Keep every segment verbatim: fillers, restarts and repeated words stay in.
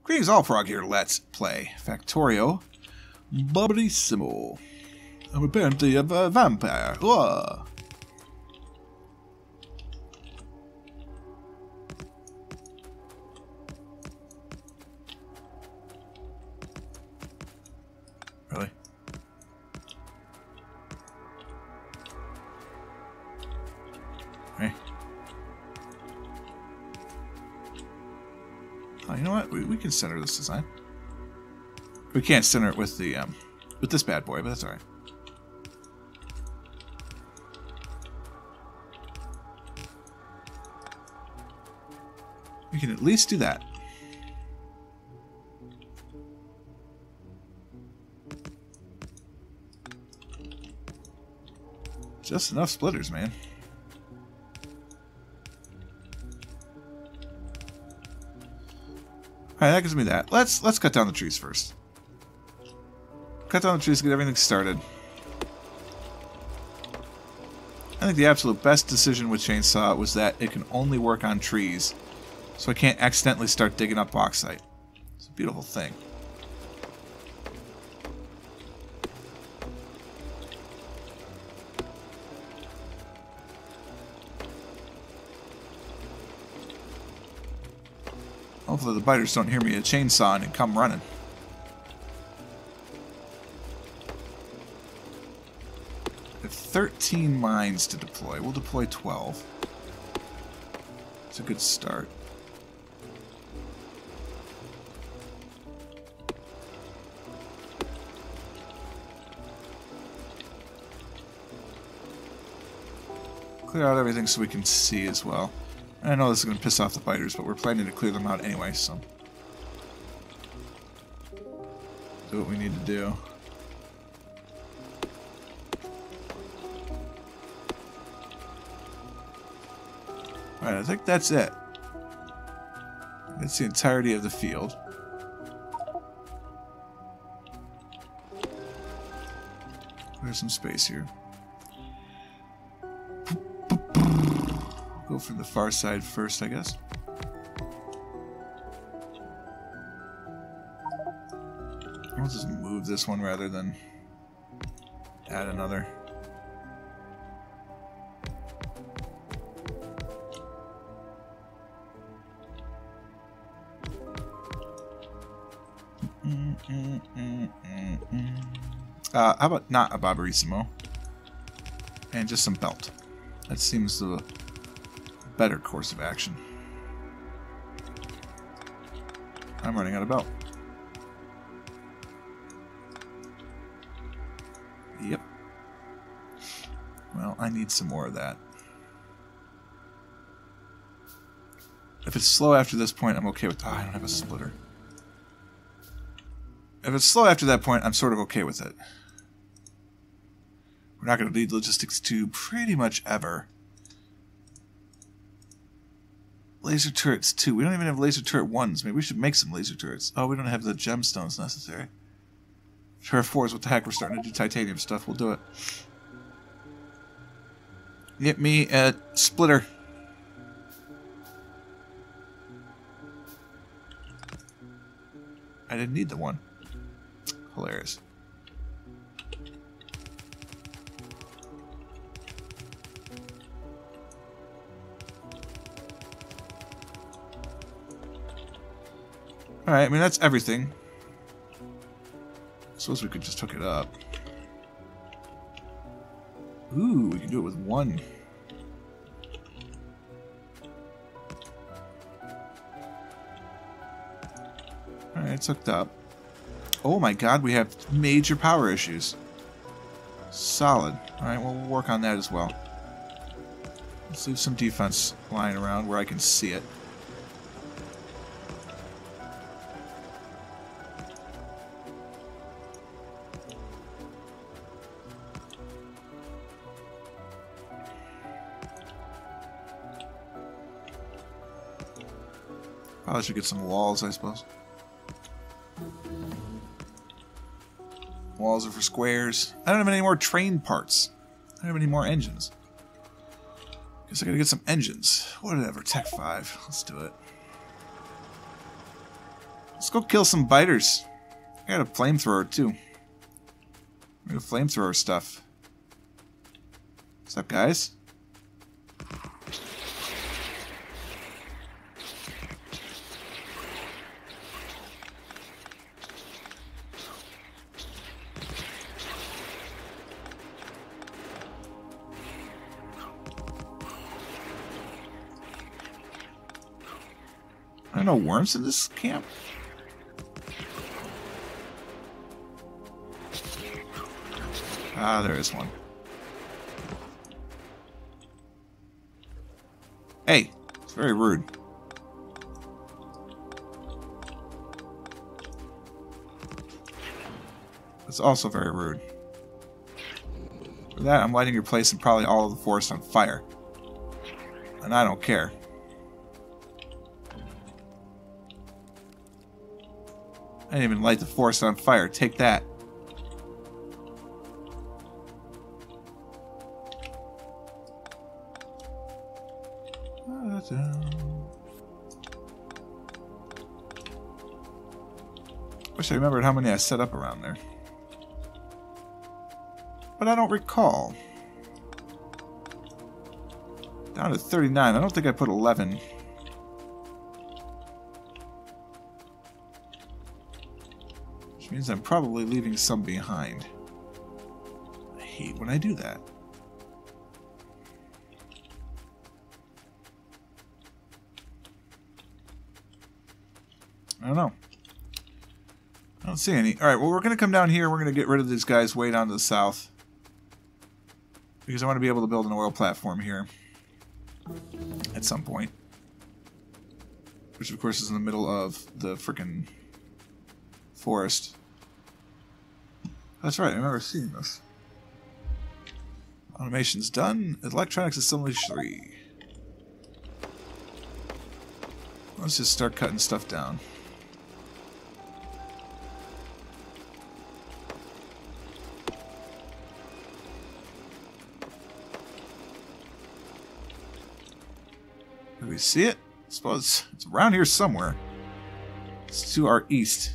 Greetings all, Frog here. Let's play Factorio Barbarissimo. I'm apparently a uh, vampire. Whoa. Really? Hey. Oh, you know what? We, we can center this design. We can't center it with the um, with this bad boy, but that's all right. We can at least do that. Just enough splitters, man. Alright, that gives me that. Let's let's cut down the trees first. Cut down the trees, get everything started. I think the absolute best decision with Chainsaw was that it can only work on trees, so I can't accidentally start digging up bauxite. It's a beautiful thing. Hopefully the biters don't hear me a chainsaw and come running. I have thirteen mines to deploy. We'll deploy twelve. It's a good start. Clear out everything so we can see as well. I know this is going to piss off the biters, but we're planning to clear them out anyway, so do what we need to do. Alright, I think that's it. That's the entirety of the field. There's some space here. Go from the far side first, I guess. I'll just move this one rather than add another. Mm, mm, mm, mm, mm. Uh, how about not a Barbarissimo? And just some belt. That seems the better course of action. I'm running out of belt. Yep. Well, I need some more of that. If it's slow after this point, I'm okay with... Oh, I don't have a splitter. If it's slow after that point, I'm sort of okay with it. We're not going to need logistics two pretty much ever. Laser turrets too. We don't even have laser turret ones. Maybe we should make some laser turrets. Oh, we don't have the gemstones necessary. Turret fours, what the heck? We're starting to do titanium stuff. We'll do it. Get me a splitter. I didn't need the one. Hilarious. Alright, I mean, that's everything. I suppose we could just hook it up. Ooh, we can do it with one. Alright, it's hooked up. Oh my god, we have major power issues. Solid. Alright, well, we'll work on that as well. Let's leave some defense lying around where I can see it. Probably should get some walls, I suppose. Walls are for squares. I don't have any more train parts. I don't have any more engines. Guess I gotta get some engines. Whatever, Tech five. Let's do it. Let's go kill some biters. I got a flamethrower too. I'm gonna flamethrower stuff. What's up, guys? Are there no worms in this camp? Ah, there is one. Hey, it's very rude. It's also very rude. For that, I'm lighting your place and probably all of the forest on fire. And I don't care. I didn't even light the forest on fire. Take that. Wish I remembered how many I set up around there. But I don't recall. Down to thirty-nine. I don't think I put eleven. Which means I'm probably leaving some behind. I hate when I do that. I don't know. I don't see any. Alright, well, we're going to come down here. We're going to get rid of these guys way down to the south. Because I want to be able to build an oil platform here. At some point. Which, of course, is in the middle of the frickin' forest. That's right, I remember seeing this. Automation's done. Electronics Assembly three. Let's just start cutting stuff down. Do we see it? I suppose it's around here somewhere. It's to our east.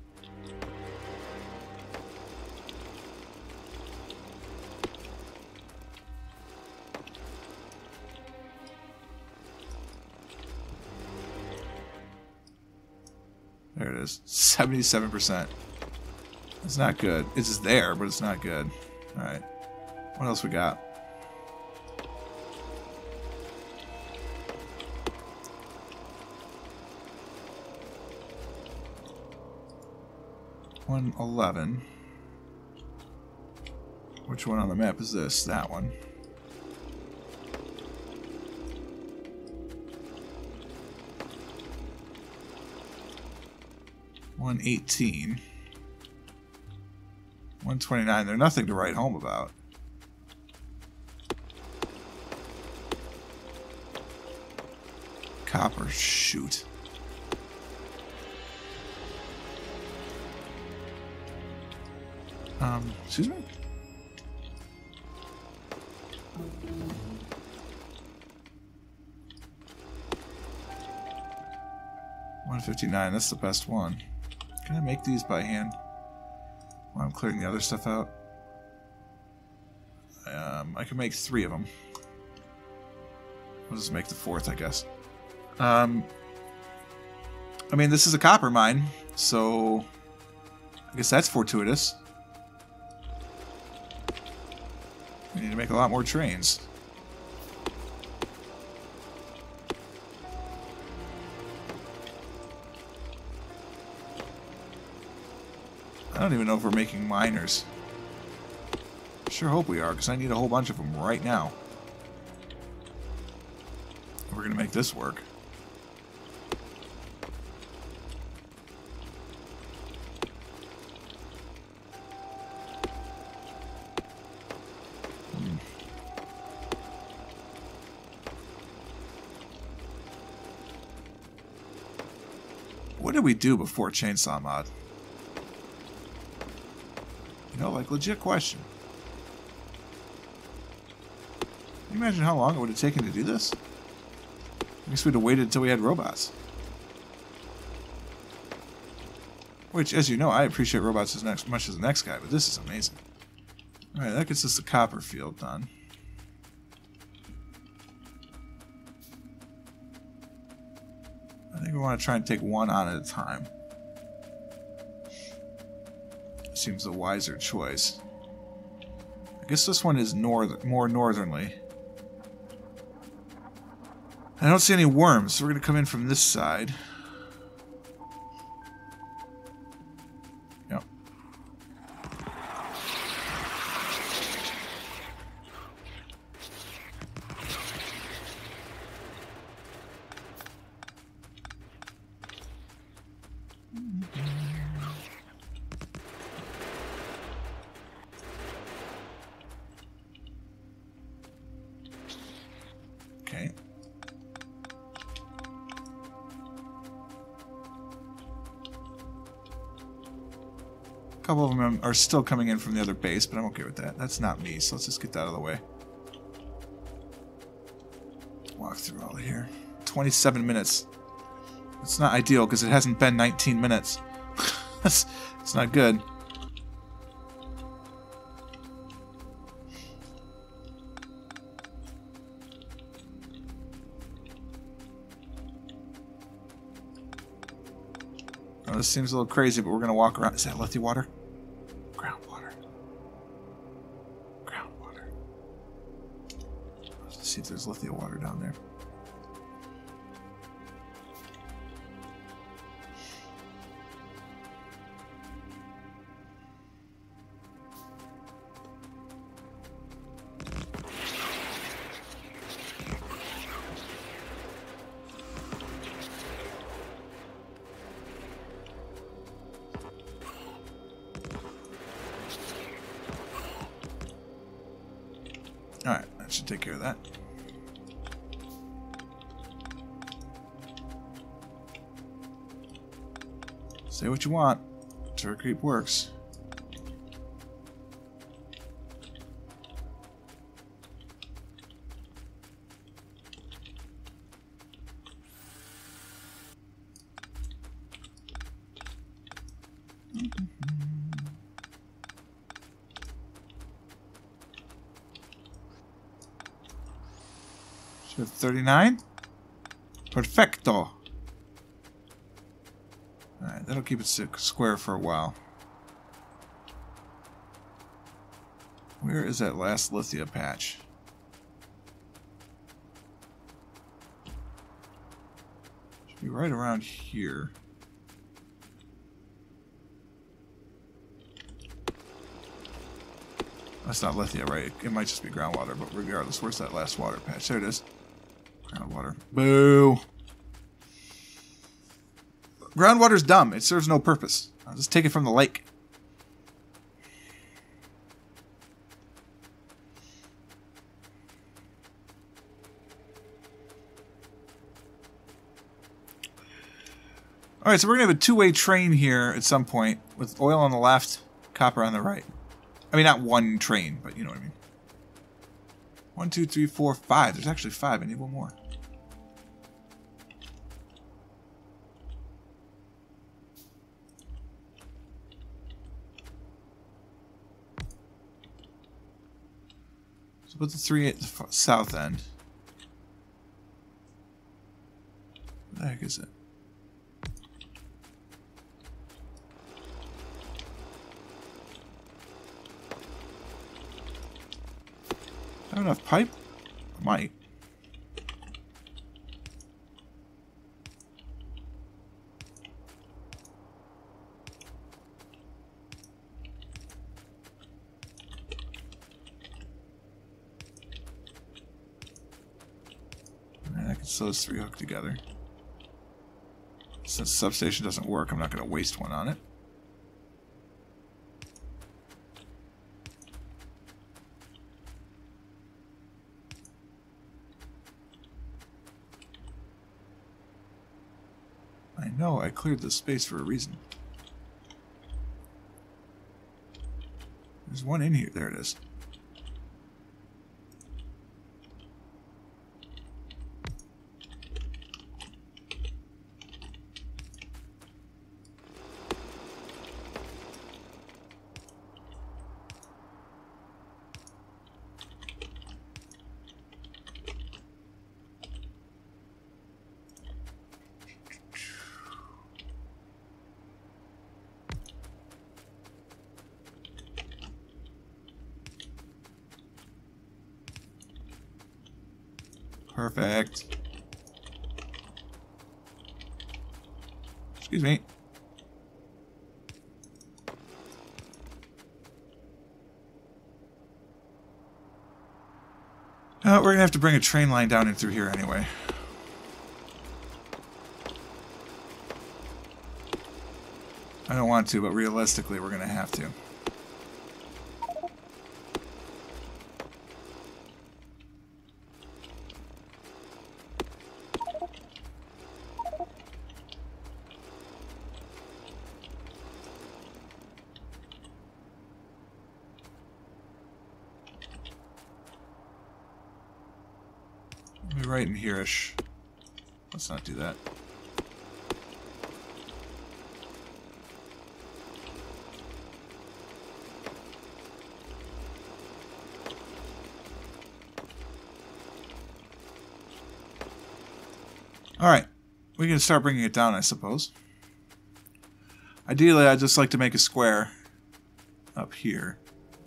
There it is. seventy-seven percent. It's not good. It's just there, but it's not good. Alright. What else we got? one eleven. Which one on the map is this? That one. one eighteen. one twenty-nine. They're nothing to write home about. Copper, shoot. Um, excuse me? one fifty-nine, that's the best one. Can I make these by hand while I'm clearing the other stuff out? Um, I can make three of them. I'll just make the fourth, I guess. Um, I mean, this is a copper mine, so I guess that's fortuitous. We need to make a lot more trains. I don't even know if we're making miners. I sure hope we are, because I need a whole bunch of them right now. We're going to make this work. Hmm. What did we do before Chainsaw Mod? You know, like, legit question. Can you imagine how long it would have taken to do this? I guess we'd have waited until we had robots. Which, as you know, I appreciate robots as next, much as the next guy, but this is amazing. Alright, that gets us the copper field done. I think we want to try and take one on at a time. Seems the wiser choice. I guess this one is north more northernly. I don't see any worms, so we're going to come in from this side. Yep. Okay. A couple of them are still coming in from the other base, but I'm okay with that. That's not me, so let's just get that out of the way. Walk through all of here. twenty-seven minutes. It's not ideal because it hasn't been nineteen minutes. That's, that's not good. Oh, this seems a little crazy, but we're going to walk around. Is that Lithia water? Groundwater. Groundwater. Let's see if there's Lithia water down there. Alright, that should take care of that. Say what you want. Turret creep works. thirty-nine? Perfecto. Alright, that'll keep it square for a while. Where is that last Lithia patch? Should be right around here. That's not Lithia, right? It might just be groundwater, but regardless, where's that last water patch? There it is. Groundwater. Boo! Groundwater's dumb. It serves no purpose. I'll just take it from the lake. Alright, so we're going to have a two-way train here at some point with oil on the left, copper on the right. I mean, not one train, but you know what I mean. One, two, three, four, five. There's actually five. I need one more. So put the three at the south end. What the heck is it? Have enough pipe? I might. I can sew those three hook together. Since the substation doesn't work, I'm not going to waste one on it. I know, I cleared the space for a reason. There's one in here. There it is. Perfect. Excuse me. Uh, we're gonna have to bring a train line down in through here anyway. I don't want to, but realistically we're gonna have to. Right in here-ish. Let's not do that. Alright. We can start bringing it down, I suppose. Ideally, I'd just like to make a square up here.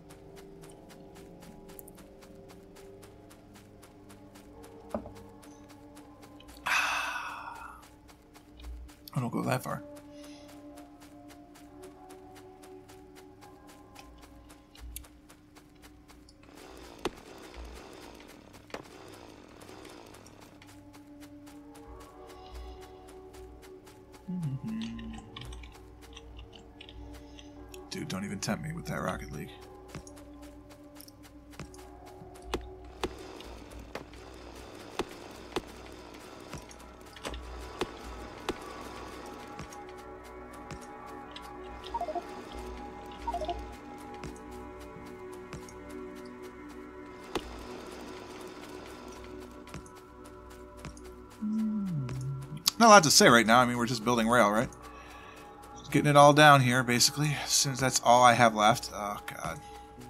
I don't go that far. Mm-hmm. Dude, don't even tempt me with that Rocket League. Not a lot to say right now. I mean, we're just building rail, right? Just getting it all down here, basically. As soon as that's all I have left. Oh, God.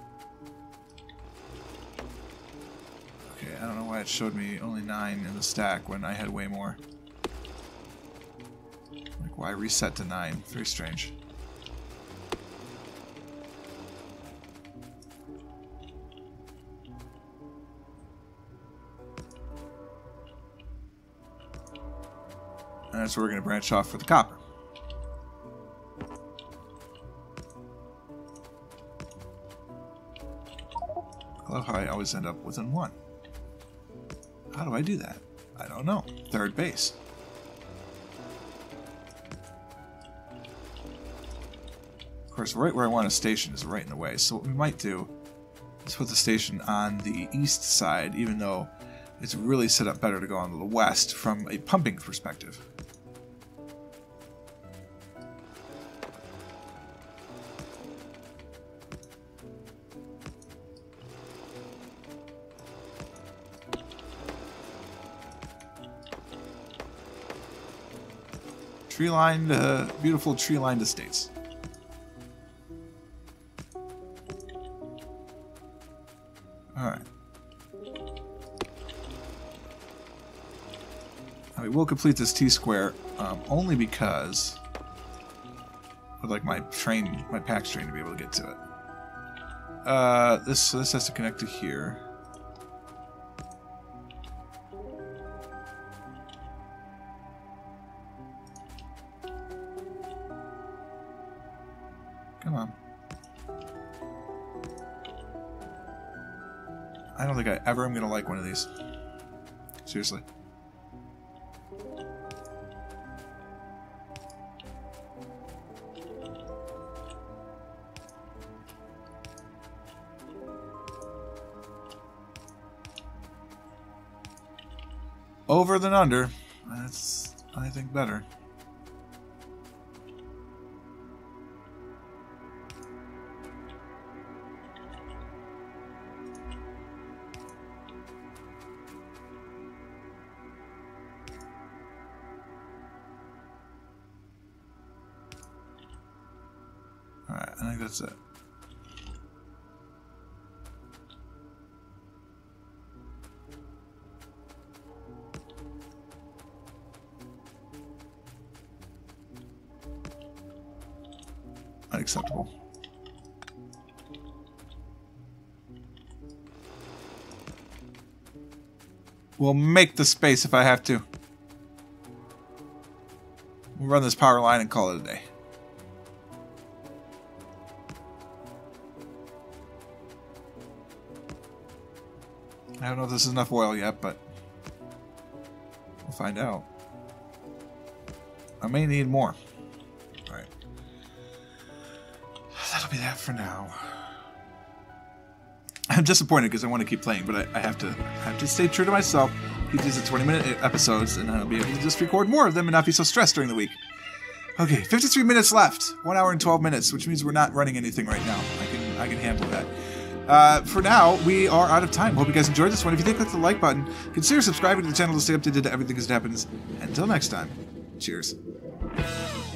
Okay, I don't know why it showed me only nine in the stack when I had way more. Like, why reset to nine? Very strange. And that's where we're going to branch off for the copper. I love how I always end up within one. How do I do that? I don't know. Third base. Of course, right where I want a station is right in the way. So what we might do is put the station on the east side, even though it's really set up better to go on the west from a pumping perspective. Tree-lined, uh, beautiful tree-lined estates. Alright. I mean, we'll complete this T-square um, only because I'd like my train, my PAX train to be able to get to it. Uh, this, this has to connect to here. Come on. I don't think I ever am going to like one of these. Seriously. Over than under. That's, I think, better. Alright, I think that's it. Unacceptable. We'll make the space if I have to. We'll run this power line and call it a day. I don't know if this is enough oil yet, but we'll find out. I may need more. Alright. That'll be that for now. I'm disappointed because I want to keep playing, but I, I have to I have to stay true to myself. Keep these at twenty minute episodes, and I'll be able to just record more of them and not be so stressed during the week. Okay, fifty-three minutes left. One hour and twelve minutes, which means we're not running anything right now. I can I can handle that. Uh, for now, we are out of time. Hope you guys enjoyed this one. If you did, click the like button. Consider subscribing to the channel to stay updated to everything as it happens. Until next time, cheers.